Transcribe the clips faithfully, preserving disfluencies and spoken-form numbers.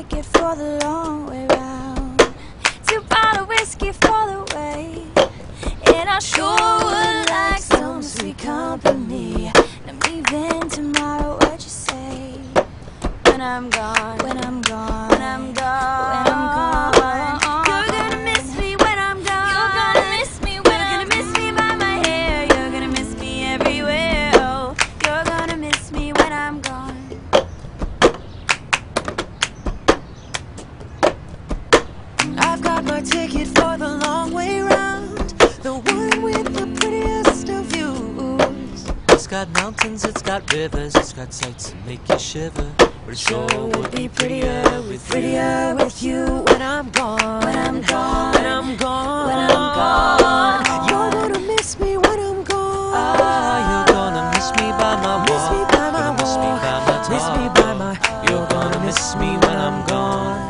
ticket for the long way round. Two bottle whiskey for the way. And I sure would like some sweet company. I'm leaving tomorrow, what you say? When I'm gone, when I'm gone, when I'm gone, when I'm gone. You're gonna miss me when I'm gone. You're gonna miss me when You're gonna miss me by my hair. You're gonna miss me everywhere. Oh, you're gonna miss me when I'm gone. I've got my ticket for the long way round, the one with the prettiest of views. It's got mountains, it's got rivers, it's got sights that make you shiver. But it sure would be prettier with prettier with you when I'm gone. When I'm gone, When I'm gone, when I'm gone. You're gonna miss me when I'm gone. Oh, You're gonna miss me by my walk. Miss me by my Miss me by my talk. Miss me by my. You're gonna miss me when I'm gone.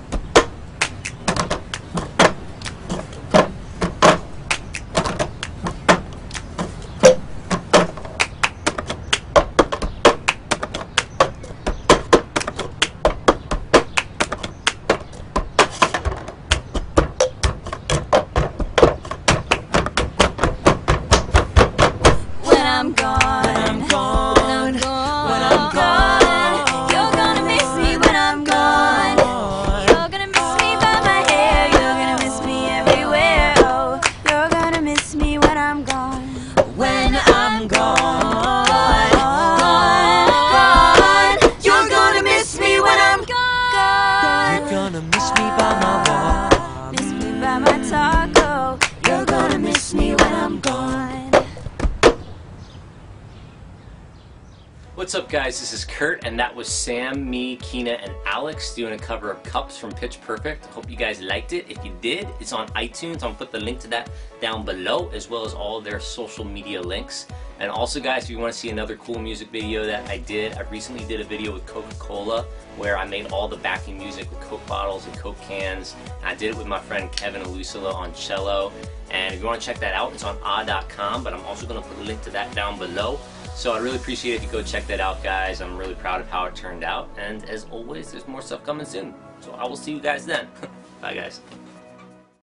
When I'm gone, When I'm gone, when I'm gone, when I'm gone. you're gonna miss me when I'm gone. You're gonna miss me by my hair. You're gonna miss me everywhere. Oh, you're gonna miss me when I'm gone. When I'm gone, Gone, gone. You're gonna miss me when I'm gone. you're gonna miss me by my walk. Miss me by my taco. You're gonna miss me when I'm gone. What's up, guys? This is Kurt, and that was Sam, me, Keena, and Alex doing a cover of Cups from Pitch Perfect. Hope you guys liked it. If you did, it's on iTunes. I'm going to put the link to that down below, as well as all their social media links. And also, guys, if you want to see another cool music video that I did, I recently did a video with Coca-Cola where I made all the backing music with Coke bottles and Coke cans. I did it with my friend Kevin Alusala on cello. And if you want to check that out, it's on ah dot com, but I'm also going to put a link to that down below. So I really appreciate it if you go check that out, guys. I'm really proud of how it turned out. And as always, there's more stuff coming soon. So I will see you guys then. Bye, guys.